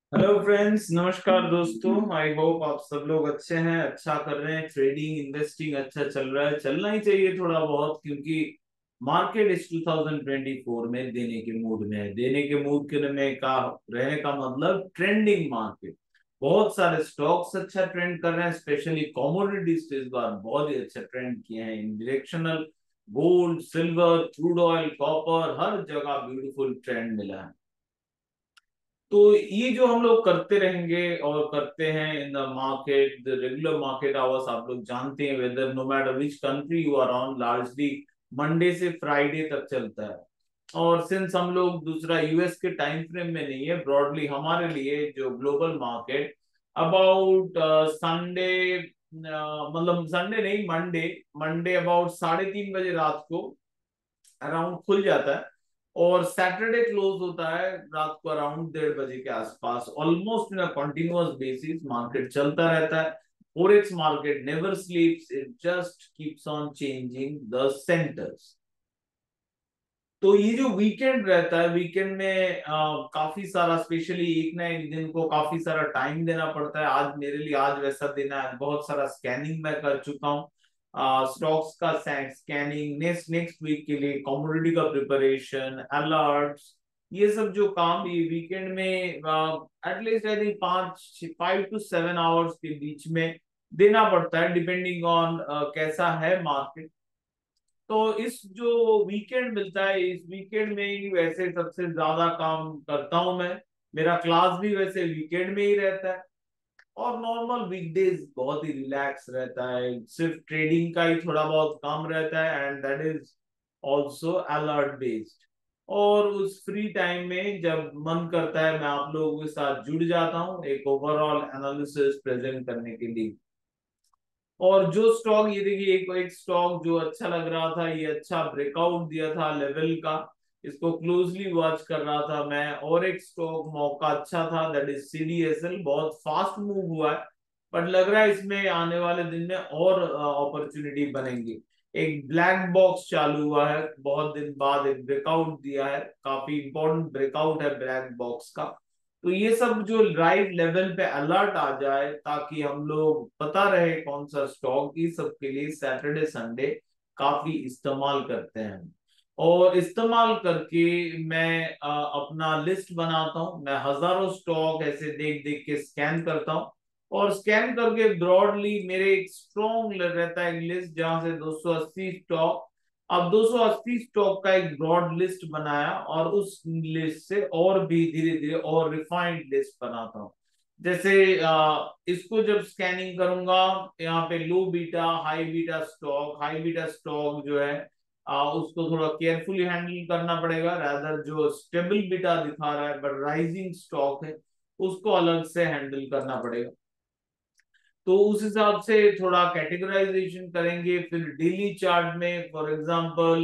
Hello friends, नमस्कार दोस्तों। आई hope आप सब लोग अच्छे हैं, अच्छा कर रहे हैं। ट्रेडिंग इन्वेस्टिंग अच्छा चल रहा है, चलना ही चाहिए थोड़ा बहुत, क्योंकि मार्केट इस 2024 में देने के मूड में है। देने के मूड के में का रहने का मतलब ट्रेंडिंग मार्केट। बहुत सारे स्टॉक्स अच्छा ट्रेंड कर रहे हैं, स्पेशली कमोडिटीज इस बार बहुत ही अच्छा ट्रेंड किए हैं। इन directional gold, silver, crude oil, copper, हर जगह ब्यूटीफुल ट्रेंड मिला है। तो ये जो हम लोग करते रहेंगे और करते हैं in the market, the regular market hours, आप लोग जानते हैं, whether no matter which country you are on, largely Monday से फ्राइडे तक चलता है। और सिंस हम लोग दूसरा यूएस के टाइम फ्रेम में नहीं है, ब्रॉडली हमारे लिए जो ग्लोबल मार्केट अबाउट संडे, मतलब संडे नहीं, मंडे, मंडे अबाउट 3:30 बजे रात को अराउंड खुल जाता है। और सैटरडे क्लोज होता है रात को अराउंड 1:30 बजे के आसपास। Almost in continuous basis market चलता रहता है। Forex market never sleeps, it just keeps on changing the centres. तो ये जो वीकेंड रहता है, वीकेंड में काफी सारा, स्पेशली एक ना एक दिन को काफी सारा टाइम देना पड़ता है। आज मेरे लिए आज वैसा देना है, बहुत सारा स्कैनिंग मैं कर चुका हूँ। स्टॉक्स का स्कैनिंग, नेक्स्ट नेक्स्ट वीक के लिए कमोडिटी का प्रिपरेशन, अलर्ट्स, ये सब जो काम ये वीकेंड में at least I think 5 to 7 hours के बीच में देना पड़ता है, डिपेंडिंग ऑन कैसा है मार्केट। तो इस जो वीकेंड मिलता है, इस वीकेंड में ही वैसे सबसे ज्यादा काम करता हूं मैं। मेरा क्लास भी वैसे वीकेंड में ही रहता है। और नॉर्मल वीकडेज बहुत ही रिलैक्स रहता है, सिर्फ ट्रेडिंग का ही थोड़ा बहुत काम रहता है, and that is also alert based. और उस फ्री टाइम में जब मन करता है, मैं आप लोगों के साथ जुड़ जाता हूँ एक ओवरऑल एनालिसिस प्रेजेंट करने के लिए। और जो स्टॉक, ये देखिए, एक एक स्टॉक जो अच्छा लग रहा था, ये अच्छा ब्रेकआउट दिया था लेवल का, इसको क्लोजली वॉच कर रहा था मैं। और एक स्टॉक मौका अच्छा था, दैट इज सीडीएसएल, बहुत फास्ट मूव हुआ है, बट लग रहा है इसमें आने वाले दिन में और अपॉर्चुनिटी बनेंगी। एक ब्लैक बॉक्स चालू हुआ है, बहुत दिन बाद एक ब्रेकआउट दिया है, काफी इंपॉर्टेंट ब्रेकआउट है ब्लैक बॉक्स का। तो ये सब जो राइट लेवल पे अलर्ट आ जाए, ताकि हम लोग पता रहे कौन सा स्टॉक, ये सब के लिए सैटरडे संडे काफी इस्तेमाल करते हैं। और इस्तेमाल करके मैं अपना लिस्ट बनाता हूँ। मैं हजारों स्टॉक ऐसे देख देख के स्कैन करता हूँ, और स्कैन करके ब्रॉडली मेरे एक स्ट्रॉन्ग रहता है एक लिस्ट, जहां से 280 स्टॉक। अब 280 स्टॉक का एक ब्रॉड लिस्ट बनाया, और उस लिस्ट से और भी धीरे धीरे और रिफाइंड लिस्ट बनाता हूँ। जैसे इसको जब स्कैनिंग करूंगा, यहाँ पे low beta high beta stock, high beta stock जो है उसको थोड़ा केयरफुली हैंडल करना पड़ेगा। रादर जो स्टेबल बीटा दिखा रहा है बट राइजिंग स्टॉक है, उसको अलग से हैंडल करना पड़ेगा। तो उस हिसाब से थोड़ा कैटेगराइजेशन करेंगे। फिर डेली चार्ट में for example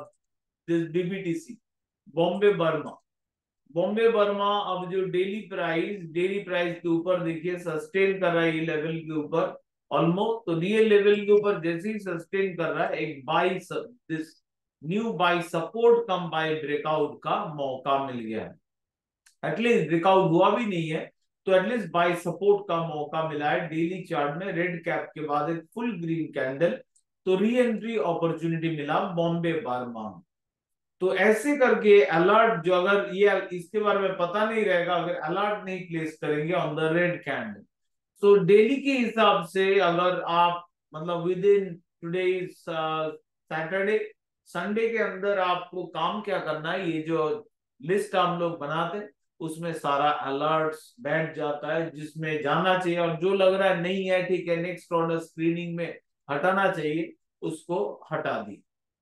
this BBTC, Bombay Burma, Bombay Burma, अब जो डेली प्राइस के ऊपर देखिए सस्टेन कर रहा है ये लेवल के ऊपर ऑलमोस्ट। तो ये लेवल के ऊपर जैसे ही सस्टेन कर रहा है, एक buy this new buy support come buy breakout का मौका मिल गया है। एटलीस्ट ब्रेकआउट हुआ भी नहीं है, तो एटलीस्ट बाय सपोर्ट का मौका मिला है डेली चार्ट में। रेड कैप के बाद एक फुल ग्रीन कैंडल, तो री एंट्री अपॉर्चुनिटी मिला बॉम्बे बारमा। तो ऐसे करके अलर्ट, जो अगर ये इसके बारे में पता नहीं रहेगा, अगर अलर्ट नहीं प्लेस करेंगे ऑन द रेड कैंडल, तो डेली के हिसाब से अगर आप, मतलब within today Saturday, Sunday के अंदर आपको काम क्या करना है, ये जो लिस्ट हम लोग बनाते हैं उसमें सारा अलर्ट्स बैठ जाता है, जिसमें जाना चाहिए, और जो लग रहा है नहीं है, ठीक है, नेक्स्ट ऑर्डर स्क्रीनिंग में हटाना चाहिए, उसको हटा दी।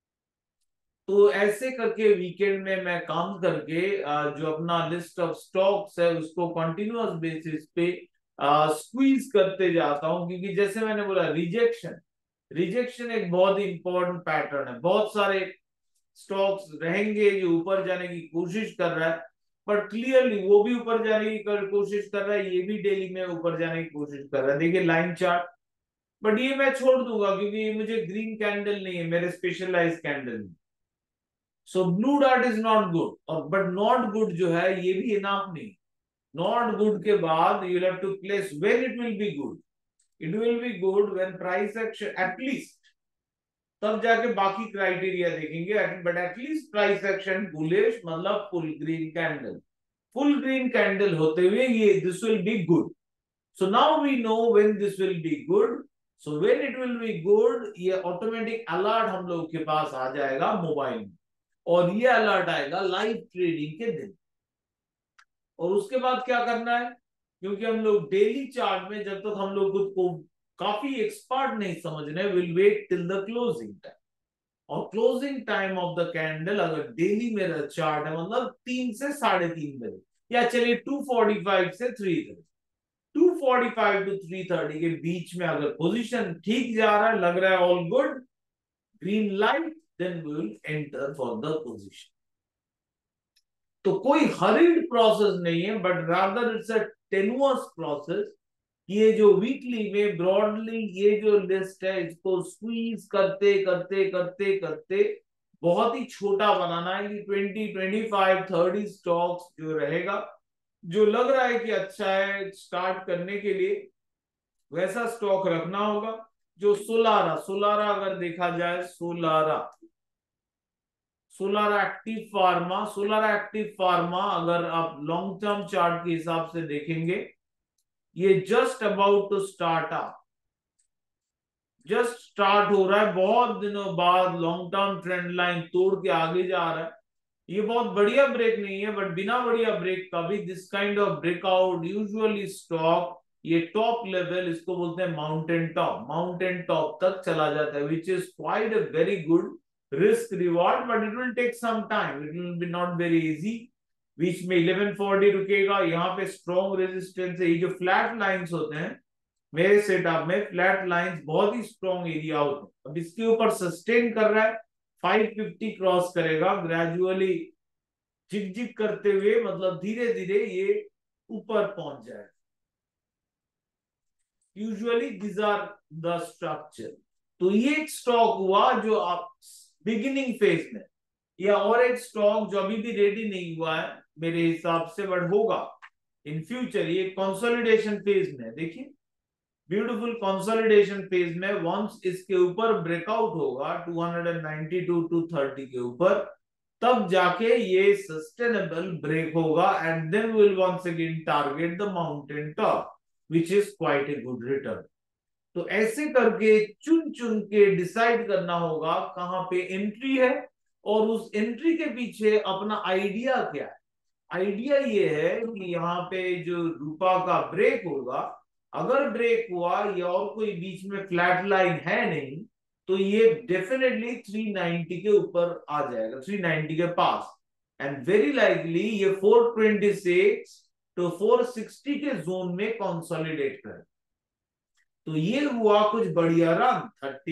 तो ऐसे करके वीकेंड में मैं काम करके जो अपना लिस्ट ऑफ स्टॉक्स है उसको कंटिन्यूअस बेसिस पे स्क्वीज करते जाता हूं। क्योंकि जैसे मैंने बोला, रिजेक्शन, रिजेक्शन एक बहुत ही इंपॉर्टेंट पैटर्न है। बहुत सारे स्टॉक्स रहेंगे जो ऊपर जाने की कोशिश कर रहा है, पर क्लियरली वो भी ऊपर जाने की कोशिश कर रहा है, ये भी डेली में ऊपर जाने की कोशिश कर रहा है, देखिए लाइन चार्ट। बट ये मैं छोड़ दूंगा, क्योंकि ये मुझे ग्रीन कैंडल नहीं है, मेरे specialise candle. So blue dot is not good, और बट नॉट गुड जो है ये भी इनाफ नहीं। नॉट गुड के बाद you have to place when it will be good. It will be good when price action at least, तब जाके बाकी क्राइटेरिया देखेंगे. But at least price action bullish, मतलब full green candle. Full green candle होते हुए ये this will be good. So now we know when this will be good. So when it will be good, ये automatic alert हम लोग के पास आ जाएगा mobile में, और ये अलर्ट आएगा लाइव ट्रेडिंग के दिन. और उसके बाद क्या करना है, क्योंकि हम लोग डेली चार्ट में जब तक हम लोग खुद को काफी एक्सपर्ट नहीं समझ रहे, will wait till the closing time. और closing time of the candle अगर डेली मेरा चार्ट है, मतलब 3 से 3:30 बजे, या चलिए 2:45 से 3:30, 2:45 टू 3:30 के बीच में अगर पोजीशन ठीक जा रहा है, लग रहा है all good, green light, then we will enter for the position. तो कोई हरिड प्रोसेस नहीं है, but rather it's a tenuous process. ये जो वीकली में ब्रॉडली ये जो लिस्ट है, इसको स्क्वीज करते करते करते करते बहुत ही छोटा बनाना है. कि 20, 25, 30 स्टॉक्स जो रहेगा, जो लग रहा है कि अच्छा है स्टार्ट करने के लिए, वैसा स्टॉक रखना होगा. जो सोलारा, सोलारा अगर देखा जाए, Solara, Solara active pharma, Solara active pharma अगर आप लॉन्ग टर्म चार्ट के हिसाब से देखेंगे, ये just about to start up, just start हो रहा है. बहुत दिनों बाद लॉन्ग टर्म ट्रेंड लाइन तोड़ के आगे जा रहा है. ये बहुत बढ़िया ब्रेक नहीं है, बट बिना बढ़िया ब्रेक का भी this kind of breakout usually stock ये टॉप लेवल, इसको बोलते हैं माउंटेन टॉप, माउंटेन टॉप तक चला जाता है, which is quite a very good risk reward. But it will take some time, it will be not very easy. बीच में 1140 रुकेगा, यहाँ पे स्ट्रॉन्ग रेजिस्टेंस है. ये जो फ्लैट लाइंस होते हैं मेरे सेटअप में, फ्लैट लाइंस बहुत ही स्ट्रॉन्ग एरिया होते हैं. अब इसके ऊपर सस्टेन कर रहा है, 550 क्रॉस करेगा ग्रेजुअली, झिक झिक करते हुए, मतलब धीरे धीरे ये ऊपर पहुंच जाए. Usually this are the structure. तो ये एक स्टॉक हुआ जो आप बिगिनिंग फेज में, या और एक स्टॉक जो अभी भी रेडी नहीं हुआ है मेरे हिसाब से, बट होगा इन फ्यूचर. ये कंसोलिडेशन फेज में, देखिए ब्यूटीफुल कंसोलिडेशन फेज में. वंस इसके ऊपर ब्रेकआउट होगा 292 230 के ऊपर, तब जाके ये सस्टेनेबल ब्रेक होगा, and then will once again target the mountain top, which is quite a good return. तो ऐसे करके चुन चुन के डिसाइड करना होगा कहां पे एंट्री है, और उस एंट्री के पीछे अपना आइडिया क्या है. आइडिया ये है कि यहाँ पे जो रूपा का ब्रेक होगा, अगर ब्रेक हुआ या और कोई बीच में फ्लैट लाइन है नहीं, तो ये डेफिनेटली 390 के ऊपर आ जाएगा, 390 के पास. एंड वेरी लाइकली ये 426 तो 460 के जोन में कंसोलिडेट कर. तो ये हुआ कुछ बढ़िया run,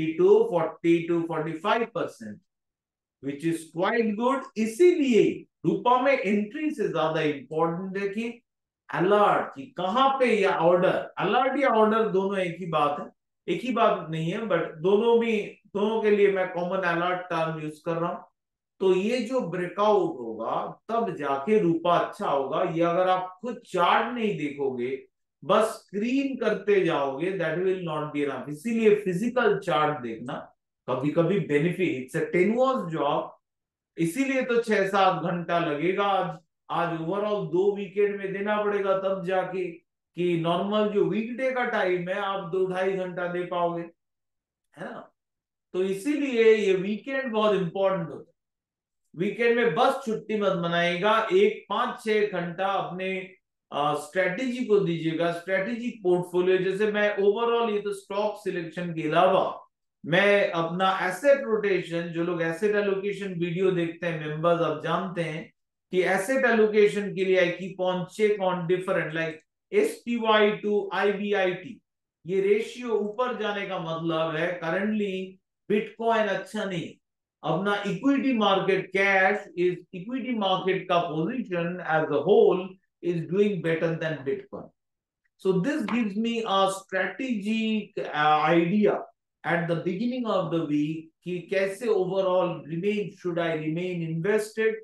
32, 40 to 45%, which is quite good. इसीलिए रूपा में एंट्री से ज्यादा इंपॉर्टेंट देखिए अलर्ट, कि कहां पे, या ऑर्डर. अलर्ट या ऑर्डर दोनों एक ही बात है, एक ही बात नहीं है, बट दोनों भी, दोनों के लिए मैं कॉमन अलर्ट टर्म यूज कर रहा हूं. तो ये जो ब्रेकआउट होगा तब जाके रूपा अच्छा होगा. ये अगर आप खुद चार्ट नहीं देखोगे, बस स्क्रीन करते जाओगे, that will not be enough. इसीलिए फिजिकल चार्ट देखना कभी कभी benefit, it's a tenuous job. इसीलिए तो 6-7 घंटा लगेगा आज. आज ओवरऑल 2 वीकेंड में देना पड़ेगा, तब जाके कि नॉर्मल जो वीकडे का टाइम है आप 2-2.5 घंटा दे पाओगे, है ना. तो इसीलिए ये वीकेंड बहुत इंपॉर्टेंट होता है. वीकेंड में बस छुट्टी मत मनाएगा, एक 5-6 घंटा अपने स्ट्रेटेजी को दीजिएगा, स्ट्रेटेजिक पोर्टफोलियो. जैसे मैं ओवरऑल, ये तो स्टॉक सिलेक्शन के अलावा मैं अपना एसेट रोटेशन, जो लोग एसेट एलोकेशन वीडियो देखते हैं मेंबर्स, आप जानते हैं कि एसेट एलोकेशन के लिए I keep on check on different, like SPY to IBIT. ये रेशियो ऊपर जाने का मतलब है करंटली बिटकॉइन अच्छा नहीं. अपना equity market, cash is equity market का position as a whole is doing better than Bitcoin. So this gives me a strategic idea at the beginning of the week कि कैसे overall should I remain invested,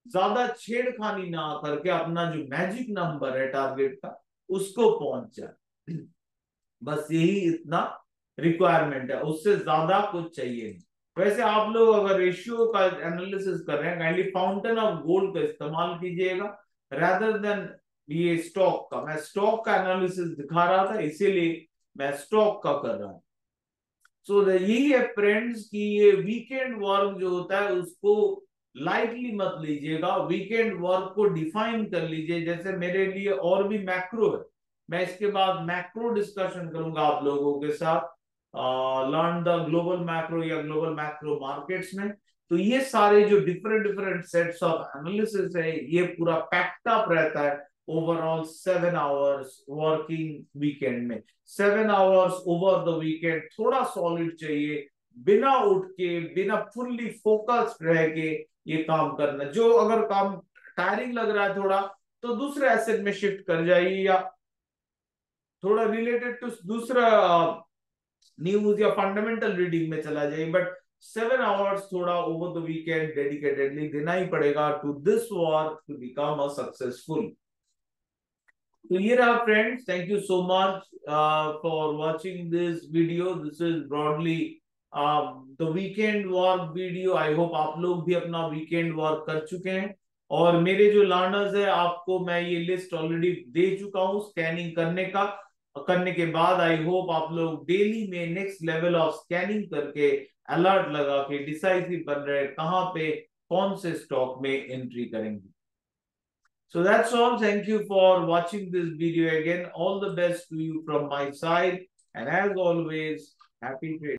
ज्यादा छेड़खानी ना करके अपना जो magic number है टारगेट का उसको पहुंच जाए। बस यही इतना रिक्वायरमेंट है, उससे ज्यादा कुछ चाहिए नहीं। वैसे आप लोग अगर रेशियो का एनालिसिस कर रहे हैं, काइंडली फाउंटेन ऑफ गोल्ड का इस्तेमाल कीजिएगा रादर देन ये स्टॉक का। मैं स्टॉक का एनालिसिस दिखा रहा था, इसीलिए मैं स्टॉक का कर रहा हूं। सो यही है फ्रेंड्स कि ये वीकेंड वर्क जो होता है उसको लाइटली मत लीजिएगा। वीकेंड वर्क को डिफाइन कर लीजिए। जैसे मेरे लिए और भी मैक्रो है, मैं इसके बाद मैक्रो डिस्कशन करूंगा आप लोगों के साथ, लर्न द ग्लोबल मैक्रो या ग्लोबल मैक्रो मार्केट्स में। तो ये सारे जो different different sets of analysis है ये पूरा पैक्ड अप रहता है ओवरऑल 7 आवर्स वर्किंग वीकेंड में। 7 आवर्स ओवर द वीकेंड थोड़ा सॉलिड चाहिए, बिना उठ के बिना फुल्ली फोकस्ड रह के ये काम करना। जो अगर काम टायरिंग लग रहा है थोड़ा, तो दूसरे एसेट में शिफ्ट कर जाइए या थोड़ा रिलेटेड टू दूसरा न्यूज या फंडामेंटल रीडिंग में चला जाइए। बट 7 आवर्स थोड़ा ओवर द वीकेंड डेडिकेटेडली देना ही पड़ेगा to this work to become a successful. तो ये रहा friends, thank you so much for watching this video. This is broadly the weekend work video. I hope आप लोग भी अपना वीकेंड वर्क कर चुके हैं। और मेरे जो लर्नर्स है आपको मैं ये लिस्ट ऑलरेडी दे चुका हूँ स्कैनिंग करने का। करने के बाद आई होप आप लोग डेली में नेक्स्ट लेवल ऑफ स्कैनिंग करके अलर्ट लगा के डिसाइसिव बन रहे कहाँ पे कौन से स्टॉक में एंट्री करेंगे। So that's all. Thank you for watching this video again. All the best to you from my side. And as always, happy trading.